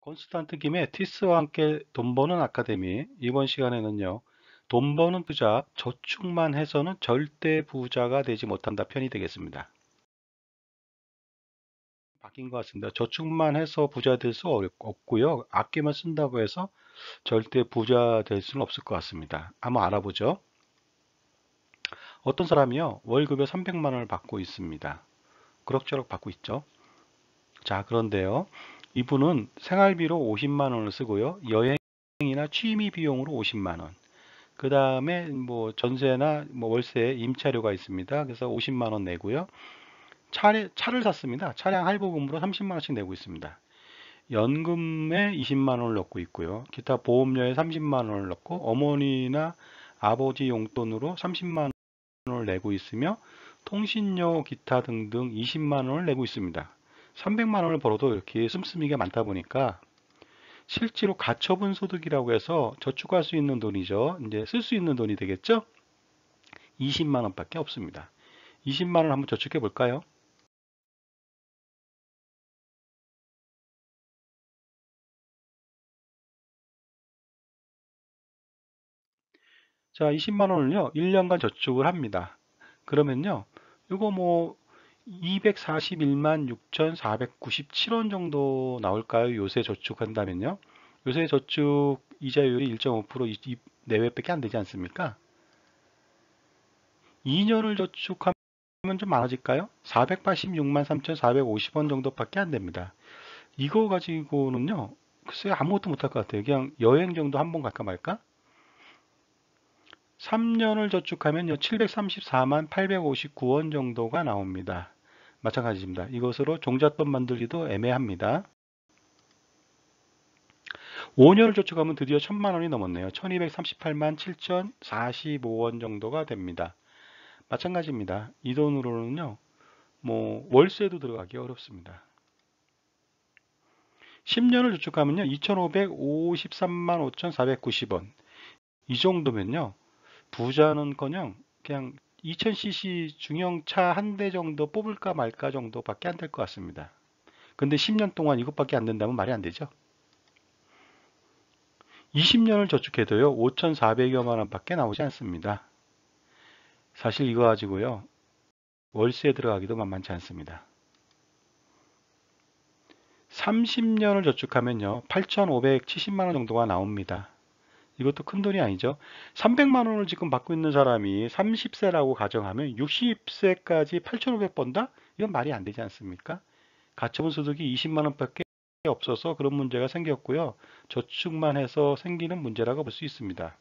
콘스탄트 김의 티스와 함께 돈 버는 아카데미. 이번 시간에는요, 돈 버는 부자, 저축만 해서는 절대 부자가 되지 못한다 편이 되겠습니다. 바뀐 것 같습니다. 저축만 해서 부자 될 수 없고요. 아끼면 쓴다고 해서 절대 부자 될 수는 없을 것 같습니다. 한번 알아보죠. 어떤 사람이요, 월급에 300만 원을 받고 있습니다. 그럭저럭 받고 있죠. 자, 그런데요, 이분은 생활비로 50만 원을 쓰고요. 여행이나 취미 비용으로 50만 원. 그 다음에 뭐 전세나 뭐 월세 임차료가 있습니다. 그래서 50만 원 내고요. 차를 샀습니다. 차량 할부금으로 30만 원씩 내고 있습니다. 연금에 20만 원을 넣고 있고요. 기타 보험료에 30만 원을 넣고 어머니나 아버지 용돈으로 30만 원을 내고 있으며 통신료 기타 등등 20만 원을 내고 있습니다. 300만 원을 벌어도 이렇게 씀씀이가 많다 보니까 실제로 가처분 소득이라고 해서 저축할 수 있는 돈이죠. 이제 쓸 수 있는 돈이 되겠죠? 20만 원밖에 없습니다. 20만 원 한번 저축해 볼까요? 자, 20만 원을요, 1년간 저축을 합니다. 그러면요, 이거 뭐 241만 6,497원 정도 나올까요? 요새 저축한다면요. 요새 저축 이자율이 1.5% 내외밖에 안 되지 않습니까? 2년을 저축하면 좀 많아질까요? 486만 3,450원 정도밖에 안 됩니다. 이거 가지고는요, 글쎄 아무것도 못할 것 같아요. 그냥 여행 정도 한 번 갈까 말까? 3년을 저축하면요, 734만 859원 정도가 나옵니다. 마찬가지입니다. 이것으로 종잣돈 만들기도 애매합니다. 5년을 저축하면 드디어 1000만 원이 넘었네요. 1238만 7045원 정도가 됩니다. 마찬가지입니다. 이 돈으로는요, 뭐 월세도 들어가기 어렵습니다. 10년을 저축하면요, 2553만 5490원. 이 정도면요, 부자는커녕 그냥 2000cc 중형차 한 대 정도 뽑을까 말까 정도밖에 안 될 것 같습니다. 근데 10년 동안 이것밖에 안 된다면 말이 안 되죠. 20년을 저축해도요, 5,400여만 원밖에 나오지 않습니다. 사실 이거 가지고요, 월세 들어가기도 만만치 않습니다. 30년을 저축하면요, 8,570만 원 정도가 나옵니다. 이것도 큰 돈이 아니죠. 300만 원을 지금 받고 있는 사람이 30세라고 가정하면 60세까지 8,500 번다? 이건 말이 안 되지 않습니까? 가처분 소득이 20만 원밖에 없어서 그런 문제가 생겼고요. 저축만 해서 생기는 문제라고 볼 수 있습니다.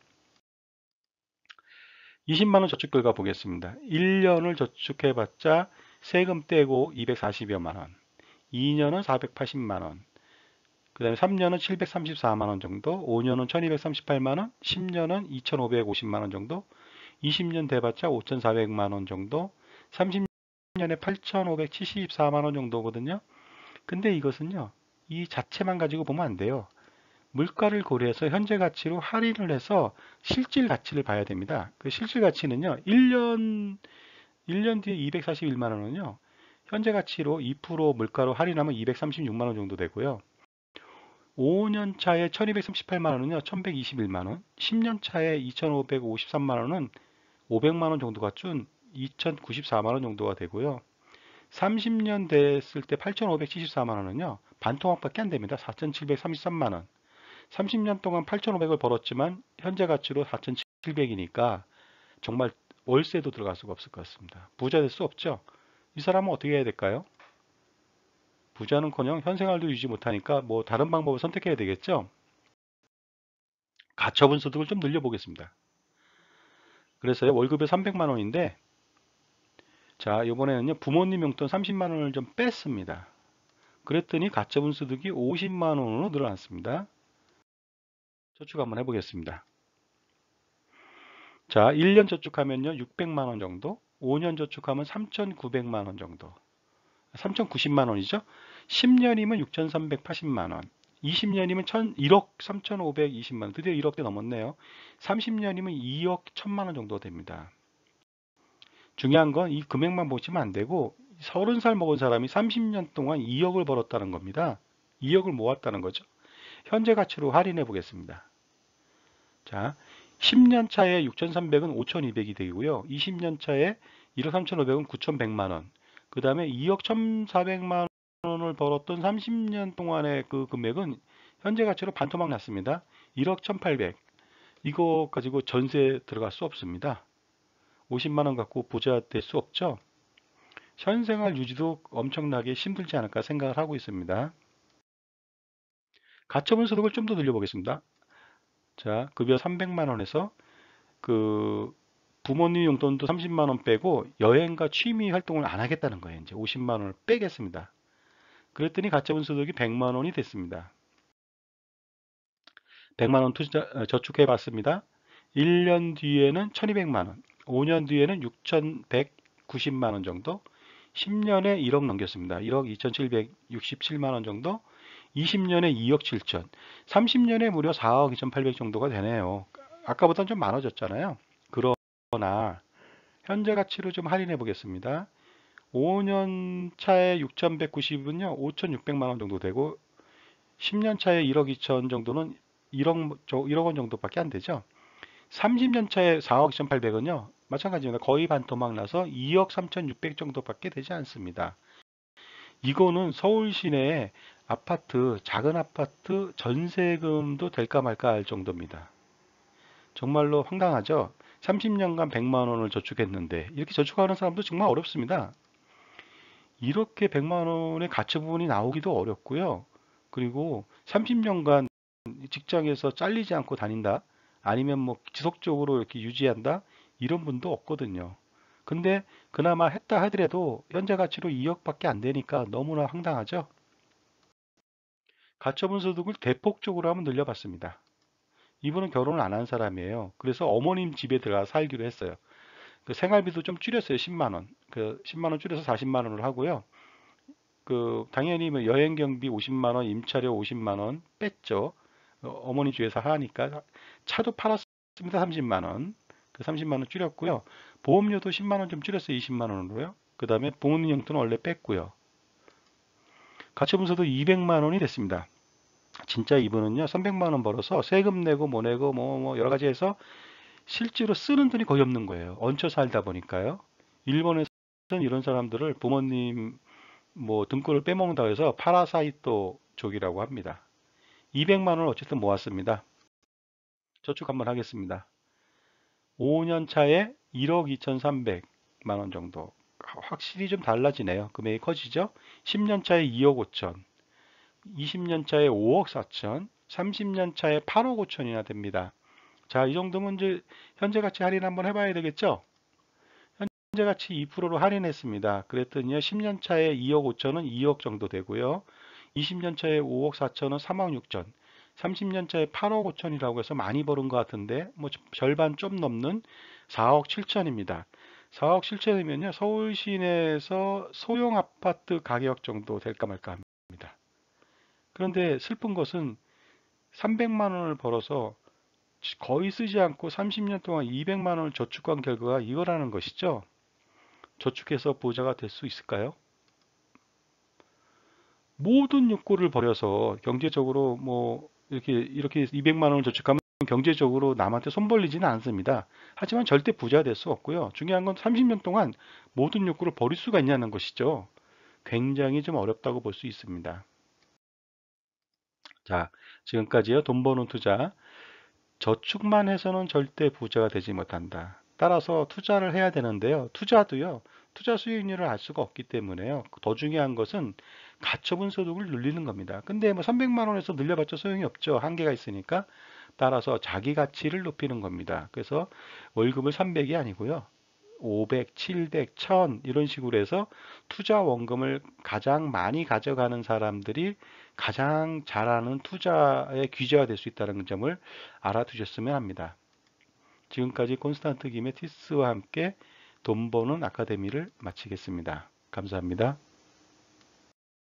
20만 원 저축 결과 보겠습니다. 1년을 저축해봤자 세금 떼고 240여만 원, 2년은 480만 원, 그 다음에 3년은 734만 원 정도, 5년은 1238만 원, 10년은 2550만 원 정도, 20년 돼봤자 5400만 원 정도, 30년에 8574만 원 정도거든요. 근데 이것은요, 이 자체만 가지고 보면 안 돼요. 물가를 고려해서 현재 가치로 할인을 해서 실질 가치를 봐야 됩니다. 그 실질 가치는요, 1년 뒤에 241만 원은요, 현재 가치로 2% 물가로 할인하면 236만 원 정도 되고요. 5년 차에 1238만 원은요, 1121만 원, 10년 차에 2553만 원은 500만 원 정도가 준 2094만 원 정도가 되고요. 30년 됐을 때 8574만 원은요, 반토막밖에 안 됩니다. 4733만 원. 30년 동안 8,500을 벌었지만 현재 가치로 4,700이니까 정말 월세도 들어갈 수가 없을 것 같습니다. 부자 될 수 없죠. 이 사람은 어떻게 해야 될까요? 부자는커녕 현생활도 유지 못하니까 뭐 다른 방법을 선택해야 되겠죠. 가처분 소득을 좀 늘려보겠습니다. 그래서요, 월급이 300만 원인데, 자, 이번에는요, 부모님 용돈 30만 원을 좀 뺐습니다. 그랬더니 가처분 소득이 50만 원으로 늘어났습니다. 저축 한번 해보겠습니다. 자, 1년 저축하면요, 600만 원 정도, 5년 저축하면 3,900만 원 정도, 3,090만 원이죠. 10년이면 6,380만 원, 20년이면 1억 3,520만 원, 드디어 1억대 넘었네요. 30년이면 2억 1천만 원 정도 됩니다. 중요한 건 이 금액만 보시면 안 되고 30살 먹은 사람이 30년 동안 2억을 벌었다는 겁니다. 2억을 모았다는 거죠. 현재 가치로 할인해 보겠습니다. 자, 10년 차에 6,300은 5,200이 되고요. 20년 차에 1억 3,500은 9,100만 원. 그 다음에 2억 1,400만 원을 벌었던 30년 동안의 그 금액은 현재 가치로 반토막 났습니다. 1억 1,800. 이거 가지고 전세 들어갈 수 없습니다. 50만 원 갖고 부자 될 수 없죠. 현생활 유지도 엄청나게 힘들지 않을까 생각을 하고 있습니다. 가처분 소득을 좀 더 늘려보겠습니다. 자, 급여 300만 원에서 그 부모님 용돈도 30만 원 빼고 여행과 취미 활동을 안 하겠다는 거예요. 이제 50만 원을 빼겠습니다. 그랬더니 가처분 소득이 100만 원이 됐습니다. 100만 원 저축해 봤습니다. 1년 뒤에는 1200만 원, 5년 뒤에는 6190만 원 정도, 10년에 1억 넘겼습니다. 1억 2767만 원 정도, 20년에 2억 7천, 30년에 무려 4억 2800 정도가 되네요. 아까보다는 좀 많아졌잖아요. 그러나 현재 가치로 좀 할인해 보겠습니다. 5년 차에 6190은요 5600만 원 정도 되고, 10년 차에 1억 2천 정도는 1억 원 정도밖에 안 되죠. 30년 차에 4억 2,800은요 마찬가지입니다. 거의 반토막 나서 2억 3,600 정도밖에 되지 않습니다. 이거는 서울 시내에 아파트, 작은 아파트 전세금도 될까 말까 할 정도입니다. 정말로 황당하죠? 30년간 100만 원을 저축했는데 이렇게 저축하는 사람도 정말 어렵습니다. 이렇게 100만 원의 가처 부분이 나오기도 어렵고요. 그리고 30년간 직장에서 잘리지 않고 다닌다? 아니면 뭐 지속적으로 이렇게 유지한다? 이런 분도 없거든요. 근데 그나마 했다 하더라도 현재 가치로 2억밖에 안 되니까 너무나 황당하죠? 가처분 소득을 대폭적으로 한번 늘려봤습니다. 이분은 결혼을 안 한 사람이에요. 그래서 어머님 집에 들어가 살기로 했어요. 그 생활비도 좀 줄였어요. 10만 원. 그 10만 원 줄여서 40만 원을 하고요. 그 당연히 뭐 여행 경비 50만 원, 임차료 50만 원 뺐죠. 어머니 집에서 하니까 차도 팔았습니다. 30만 원. 그 30만 원 줄였고요. 보험료도 10만 원 좀 줄였어요. 20만 원으로요. 그 다음에 부모님 용돈은 원래 뺐고요. 가처분서도 200만 원이 됐습니다. 진짜 이분은요 300만 원 벌어서 세금 내고 뭐 내고 뭐 여러 가지 해서 실제로 쓰는 돈이 거의 없는 거예요. 얹혀 살다 보니까요. 일본에서는 이런 사람들을 부모님 뭐 등골을 빼먹는다고 해서 파라사이토족이라고 합니다. 200만 원을 어쨌든 모았습니다. 저축 한번 하겠습니다. 5년 차에 1억 2,300만 원 정도. 확실히 좀 달라지네요. 금액이 커지죠. 10년 차에 2억 5천, 20년 차에 5억 4천, 30년 차에 8억 5천이나 됩니다. 자, 이 정도면 이제 현재 가치 할인 한번 해봐야 되겠죠? 현재 가치 2%로 할인했습니다. 그랬더니 10년 차에 2억 5천은 2억 정도 되고요. 20년 차에 5억 4천은 3억 6천, 30년 차에 8억 5천이라고 해서 많이 버는 것 같은데 뭐 절반 좀 넘는 4억 7천입니다. 4억 7천이면요 서울 시내에서 소형 아파트 가격 정도 될까 말까 합니다. 그런데 슬픈 것은 300만 원을 벌어서 거의 쓰지 않고 30년 동안 200만 원을 저축한 결과가 이거라는 것이죠. 저축해서 부자가 될 수 있을까요? 모든 욕구를 버려서 경제적으로 뭐 이렇게 200만 원을 저축하면 경제적으로 남한테 손 벌리지는 않습니다. 하지만 절대 부자 될 수 없고요. 중요한 건 30년 동안 모든 욕구를 버릴 수가 있냐는 것이죠. 굉장히 좀 어렵다고 볼 수 있습니다. 자, 지금까지요. 돈 버는 투자. 저축만 해서는 절대 부자가 되지 못한다. 따라서 투자를 해야 되는데요. 투자도요. 투자 수익률을 알 수가 없기 때문에요. 더 중요한 것은 가처분 소득을 늘리는 겁니다. 근데 뭐 300만 원에서 늘려봤자 소용이 없죠. 한계가 있으니까. 따라서 자기 가치를 높이는 겁니다. 그래서 월급을 300이 아니고요. 500, 700, 1000 이런 식으로 해서 투자 원금을 가장 많이 가져가는 사람들이 가장 잘하는 투자의 귀재가 될 수 있다는 점을 알아두셨으면 합니다. 지금까지 콘스탄트 김의 티스와 함께 돈 버는 아카데미를 마치겠습니다. 감사합니다.